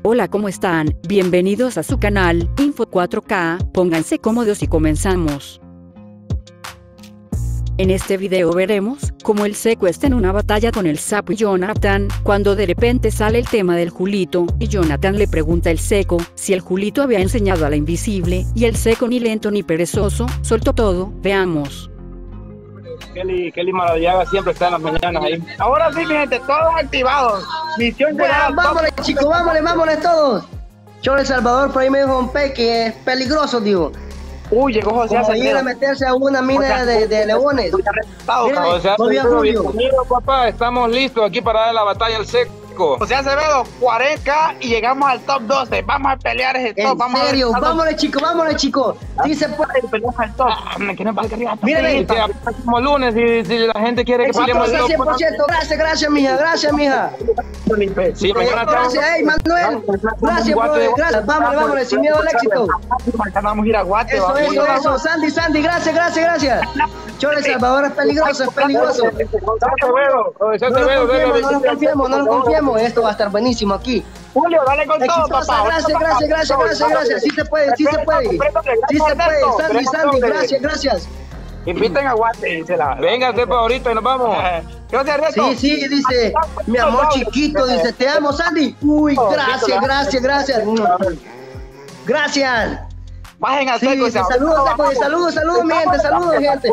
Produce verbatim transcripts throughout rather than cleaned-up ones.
Hola, ¿cómo están? Bienvenidos a su canal, Info cuatro K, pónganse cómodos y comenzamos. En este video veremos cómo el Seco está en una batalla con el Sapo y Jonathan, cuando de repente sale el tema del Julito, y Jonathan le pregunta al Seco si el Julito había enseñado a la Invisible, y el Seco ni lento ni perezoso, soltó todo. Veamos. Kelly, Kelly Maradiaga siempre está en las mañanas ahí. Ahora sí, mi gente, todos activados. Misión de bueno, vámonos, chicos, vámonos, vámonos todos. Yo El Salvador por ahí me dijo un pe que es peligroso, digo. Uy, llegó José Como ir a meterse a una mina de, de leones. Mira, o sea, bienvenido, papá, estamos listos aquí para dar la batalla al Seco. José Acevedo, cuarenta K y llegamos al top doce. Vamos a pelear ese top. ¿En vamos serio? A vámonos, chicos, vámonos, chicos. Sí se puede. Peleamos al top. Ah, que no valga arriba. Miren, como lunes y si la gente quiere que peleemos el top. cien por ciento. Gracias, gracias, mija, gracias, mija. Sí, mañana gracias, hey, Manuel. Gracias, brother, gracias. Vámonos, vámonos, sin miedo al éxito. Vamos a ir a Guate. Eso, eso, eso. Sandy, Sandy, gracias, gracias, gracias. Yo El Salvador es peligroso, es peligroso. No nos confiemos, no nos confiemos, no nos confiemos. Esto va a estar buenísimo aquí. Julio, dale con todo, papá. Gracias, gracias, gracias, gracias, gracias. Sí se puede, sí se puede. Sí se puede. Sandy, Sandy, gracias, gracias. Inviten a Guate, venga, sepa ahorita y nos vamos. Sí, sí, dice, mi amor chiquito, dice, te amo, Sandy. Uy, gracias, gracias, gracias. Gracias. Bajen al Sí, Seco. sí, saludos, Seco, saludos, saludos, mi gente, saludos, gente.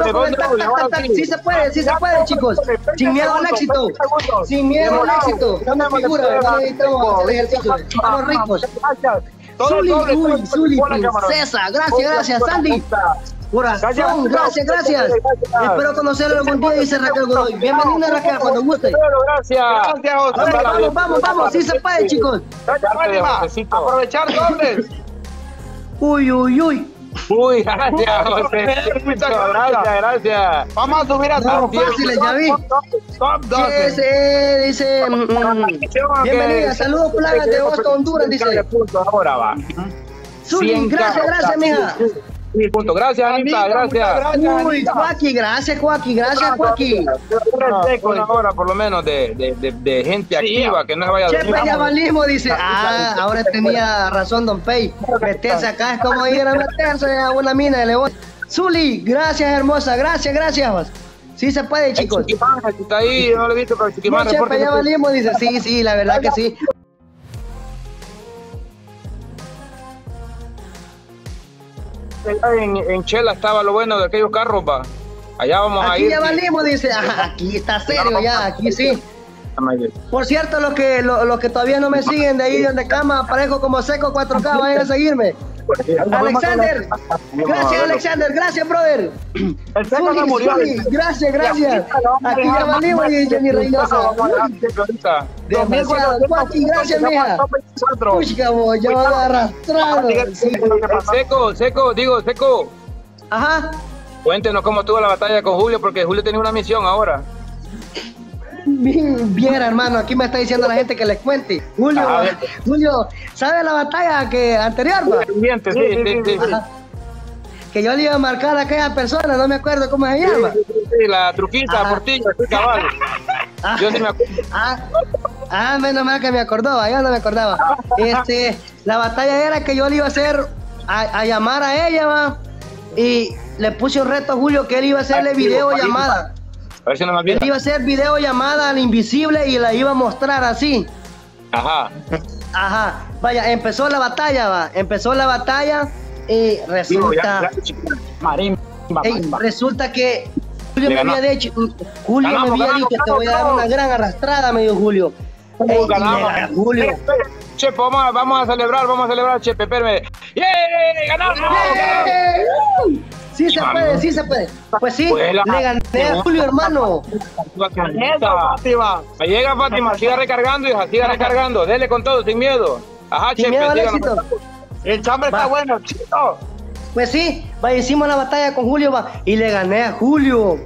Sí se puede, sí se puede, chicos. Sin miedo al éxito. Sin miedo al éxito. Una figura, no necesitamos hacer ejercicio. Estamos ricos. Zuli, uy, Zuli, princesa, gracias, gracias, Sandy. Corazón, gracias, gracias. Espero conocerlo algún día, dice Raquel Godoy. Bienvenida, Raquel, cuando guste. Gracias. Vamos, vamos, vamos, sí se puede, chicos. Aprovechar dobles. Uy, uy, uy. Uy, gracias, José. Muchas gracias, gracias. Vamos a subir a top. No, fáciles, ya vi. Top doce. Dice, dice. Mm, bienvenida, saludos, plagas de Boston, Honduras, dice. Ahora va. Zuli, gracias, gracias, mija. Punto. Gracias, Anita, gracias. Uy, Joaquín, gracias, Joaquín, gracias, Joaquín. Una hora por lo menos de, de, de, de gente activa que no se vaya a dormir. Chepe ya valimos, dice. Ah, ahora tenía razón Don Pei. Meterse acá es como ir a meterse a una mina de león. Zuli, gracias, hermosa, gracias, gracias. Sí se puede, chicos. El Chiquimán, está ahí, yo no lo he visto, pero el Chiquimán. No, Chepe ya valimos, dice. Sí, sí, la verdad que sí. En, en Chela estaba lo bueno de aquellos carros, va. Allá vamos aquí a ir. Aquí ya valimos, dice. Ah, aquí está serio ya, aquí sí. Por cierto, los que, los, los que todavía no me siguen de ahí donde cama, aparezco como Seco cuatro K, vayan a seguirme. Alexander, gracias Alexander, gracias brother. El Seco no murió. Gracias, gracias. Aquí ya valimos, dice mi Reynosa. Demasiado, Joaquín, gracias mija. Uy, cabo, ya va arrastrado. Seco, Seco, digo, Seco. Ajá. Cuéntenos cómo estuvo la batalla con Julio, porque Julio tenía una misión ahora. Bien, bien, hermano, aquí me está diciendo la gente que les cuente. Julio, ah, Julio, ¿sabe la batalla que anterior? Sí, sí, sí, sí. Que yo le iba a marcar a aquella persona, no me acuerdo cómo se llama. Sí, sí, sí, la truquita, Portillo, sí, cabal. Ah, yo sí me acuerdo. Ah, ah, menos mal que me acordaba, yo no me acordaba. Este, la batalla era que yo le iba a hacer, a, a llamar a ella, va, y le puse un reto a Julio que él iba a hacerle videollamada. A ver si no me olvida. Él iba a hacer videollamada al Invisible y la iba a mostrar así. Ajá. Ajá. Vaya, empezó la batalla, va. Empezó la batalla y resulta... Marín. Ey, resulta que Julio me había dicho, Julio me había dicho, te voy a dar una gran arrastrada, me dijo Julio. Ey, Julio. Chepe, vamos a, vamos a celebrar, vamos a celebrar, Chepe, espérame. ¡Yeah! ¡Ganamos! ¡Yeah! Sí se puede, sí se puede. Pues sí, le gané a Julio, hermano. Me llega Fátima, siga recargando, hija, siga recargando. Dele con todo, sin miedo. Ajá, sin Chepe, miedo al éxito. El chambre está bueno, chico. Pues sí, va, hicimos la batalla con Julio, va, y le gané a Julio.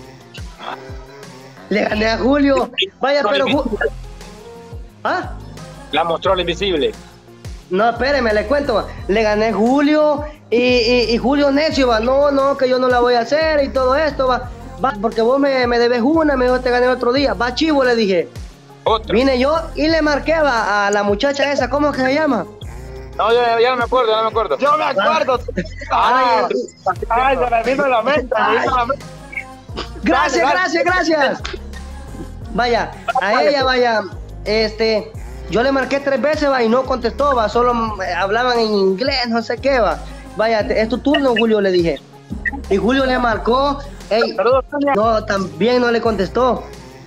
Le gané a Julio. Vaya, pero... ¿Ah? La mostró el Invisible. No, espéreme, le cuento, va. Le gané a Julio y, y, y Julio necio, va. No, no, que yo no la voy a hacer y todo esto, va. Va, porque vos me, me debes una, me dijo te gané otro día. Va, chivo, le dije. Otro. Vine yo y le marqué a, a la muchacha esa, ¿cómo que se llama? No, ya, ya no me acuerdo, ya no me acuerdo. Yo me acuerdo. Ah, Ay, se me vino la mente, me vino la mente. Gracias, Dale, gracias, gracias. Vaya, a ella, vaya, este, yo le marqué tres veces, va, y no contestó, va, solo eh, hablaban en inglés, no sé qué, va. Vaya, es tu turno, Julio, le dije. Y Julio le marcó, ey, no, también no le contestó.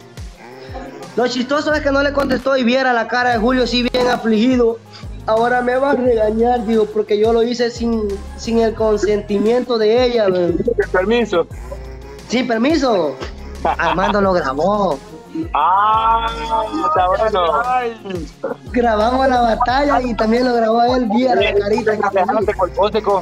Lo chistoso es que no le contestó y viera la cara de Julio así bien afligido. Ahora me va a regañar, digo, porque yo lo hice sin, sin el consentimiento de ella. Sin permiso. Sin permiso. Armando lo grabó. Ah, está bueno. Grabamos la batalla y también lo grabó él, vía la carita. ¿Te colgó, Seco?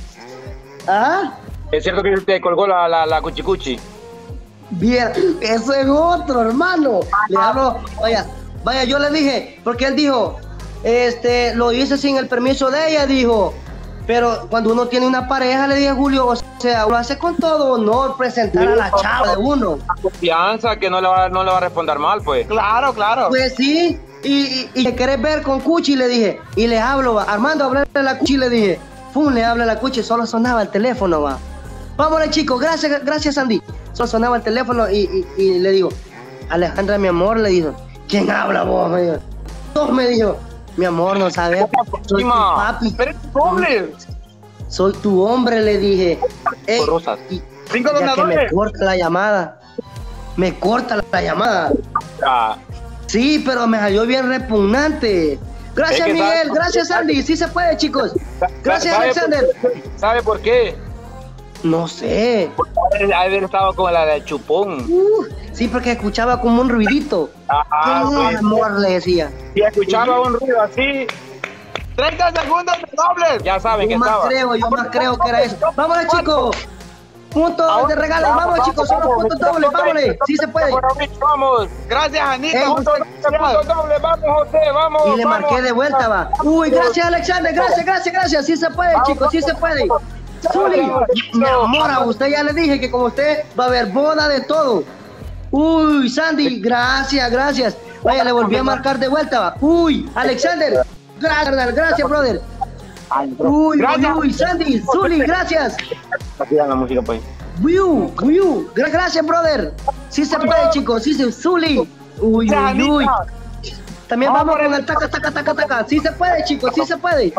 ¿Ah? Es cierto que te colgó la, la, la cuchicuchi. Bien, eso es otro, hermano. Le hablo, vaya, vaya, yo le dije, porque él dijo, este, lo hice sin el permiso de ella, dijo. Pero cuando uno tiene una pareja, le dije a Julio, o sea, uno hace con todo honor presentar a la chava de uno. La confianza que no le va, no le va a responder mal, pues. Claro, claro. Pues sí, y, y, y ¿te querés ver con Cuchi? Le dije, y le hablo, va. Armando, hablarle a la Cuchi, le dije. Pum, le habla a la Cuchi, solo sonaba el teléfono, va. Vámonos, chicos, gracias, gracias, Andy. Solo sonaba el teléfono y, y, y le digo, Alejandra, mi amor, le dijo, ¿quién habla vos? Me dijo, dos me dijo, mi amor, no sabes, soy tu papi. Pero es tu hombre. Soy tu hombre, le dije. Ey, y, Cinco ya que me corta la llamada. Me corta la, la llamada. Ah. Sí, pero me salió bien repugnante. Gracias, es que Miguel. Sabe, gracias, Andy. Sí se puede, chicos. Gracias, ¿sabe Alexander. Por ¿Sabe por qué? No sé. Haber estado con la de chupón. Uh, sí, porque escuchaba como un ruidito. Ah, sí. Amor, le decía. Y escuchaba un ruido así. treinta segundos de doble. Ya saben que yo más estaba. Creo, yo más creo que era eso. Vámonos, chicos. Puntos de regalo. Vamos, vamos, chicos. Son los puntos dobles. Vámonos. Sí se puede. Vamos. Gracias, Anita. Eh, puntos dobles. Vamos, José. Vamos. Y le marqué de vuelta, va. Uy, gracias, Alexander. Gracias, gracias, gracias. Sí se puede, chicos. Sí se puede. Zuli, mi amor, a usted ya le dije que con usted va a haber boda de todo. Uy, Sandy, gracias, gracias. Vaya, le volví a marcar de vuelta, va. Uy, Alexander, gracias, gracias, brother. Uy, uy, uy, Sandy, Zuli, gracias. Aquí dan la música, pues. Uy, uy, gracias, brother. Sí se puede, chicos, sí se, Zuli. Uy, uy, uy. También vamos con el taca, taca, taca, taca. Sí se puede, chicos, sí se puede.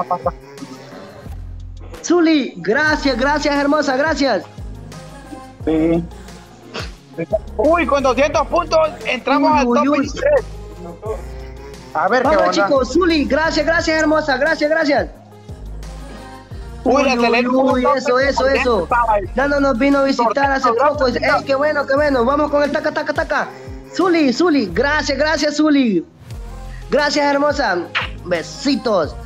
Zuli, gracias, gracias, hermosa, gracias. Sí. Uy, con doscientos puntos entramos uy, al top uy, uy. veintitrés. A ver, vamos, qué chicos, Zuli, gracias, gracias, hermosa, gracias, gracias. Uy, uy, uy, uy eso, eso, eso. Ya no nos vino a visitar hace poco. Ey, qué bueno, qué bueno. Vamos con el taca, taca, taca. Zuli, Zuli, gracias, gracias, Zuli. Gracias, hermosa. Besitos.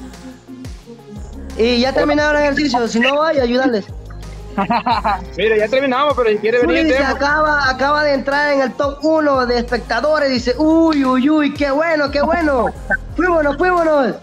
Y ya terminaron el ejercicio, si no vaya, ayudarles. Mira, ya terminamos, pero si quiere venir. Dice, acaba, acaba de entrar en el top uno de espectadores, dice, uy, uy, uy, qué bueno, qué bueno. Fuímonos, fuímonos.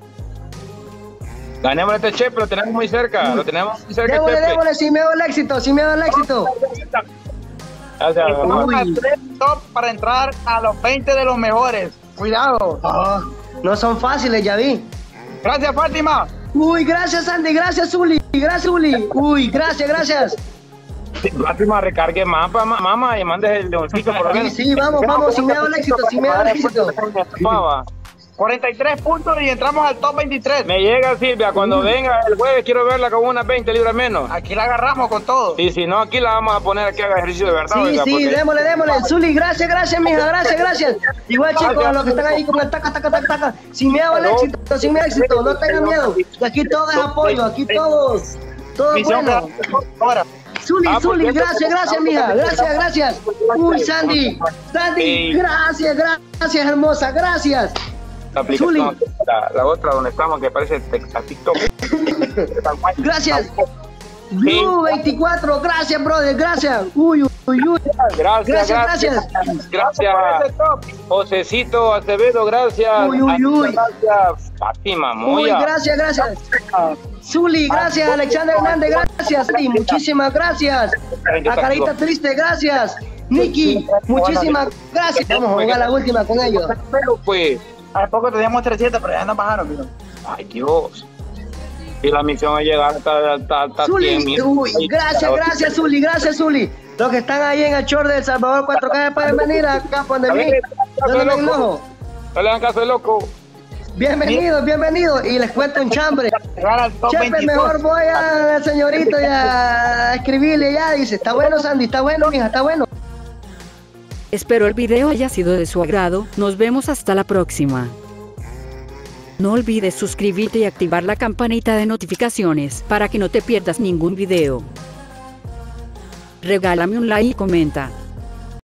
Ganemos este chef, lo tenemos muy cerca, lo tenemos muy cerca. Démosle, démosle, sin miedo al éxito, sin miedo al éxito. Gracias, vamos a tres top para entrar a los veinte de los mejores. Cuidado. Oh, no son fáciles, ya vi. Gracias, Fátima. Uy, gracias, Andy, gracias, Zuli, gracias, Zuli. Uy, gracias, gracias. Fátima, recargue mapa, mamá, y mandes el leoncito por lo menos. Sí, sí, vamos, vamos, sin miedo al éxito, sin miedo al éxito. cuarenta y tres puntos y entramos al top veintitrés. Me llega Silvia, cuando uh. venga el jueves quiero verla con unas veinte libras menos. Aquí la agarramos con todo. Y si no, aquí la vamos a poner aquí a hacer ejercicio de verdad. Sí, oiga, sí, porque... démosle, démosle. Zuli, gracias, gracias, mija, gracias, gracias. Igual, chicos, gracias, los que están ahí con el taca, taca, taca, taca. Sin miedo al éxito, sin miedo al éxito, no tengan miedo. Aquí todo es apoyo, aquí todos, todo es bueno. Zuli, ah, Zuli, gracias, gracias, mija, gracias, gracias. Uy, Sandy, Sandy, gracias, gracias, hermosa, gracias. La aplicación, la, la otra donde estamos que parece a TikTok. Gracias. Blue veinticuatro, gracias, brother, gracias. Uy, uy, uy. Gracias, gracias. Gracias. Gracias. Josecito Acevedo, gracias. Uy, uy, uy. Gracias. Fátima, muy. Uy, gracias, gracias. Zuli, gracias. Alexander Hernández, gracias. Y muchísimas gracias. A Carita Triste, gracias. Nicky, muchísimas gracias. Vamos a jugar la última con ellos. Pero pues, hace poco teníamos trescientos, pero ya nos bajaron, mira. Ay, Dios. Y la misión es llegar hasta, hasta, hasta Zuli, cien, uy, gracias, gracias, Zuli, gracias, Zuli. Los que están ahí en el short de El Salvador cuatro K pueden venir acá donde mí. ¿Dónde me enojo? No le dan caso de loco. Bienvenidos, bienvenidos. Y les cuento un chambre. Chepe, mejor voy a la señorita y a escribirle ya. Dice, está bueno, Sandy, está bueno, mija, está bueno. Espero el video haya sido de su agrado. Nos vemos hasta la próxima. No olvides suscribirte y activar la campanita de notificaciones para que no te pierdas ningún video. Regálame un like y comenta.